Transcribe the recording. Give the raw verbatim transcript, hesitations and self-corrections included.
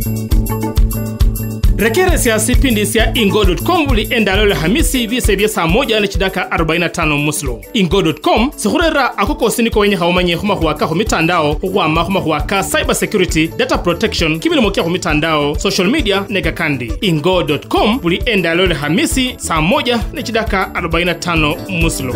Rekere siya sipindi siya Ingodotcom buli endalole hamisi vise vya saa moja na chidaka arobaini na tano muslo. Ingodotcom sihurera akoko siniko wenye haumanye huma huwaka humitandao huwama huma huwaka cyber security, data protection, kibili mokia humitandao, social media, nega kandi. Ingodotcom buli endalole hamisi saa moja na chidaka arobaini na tano muslo.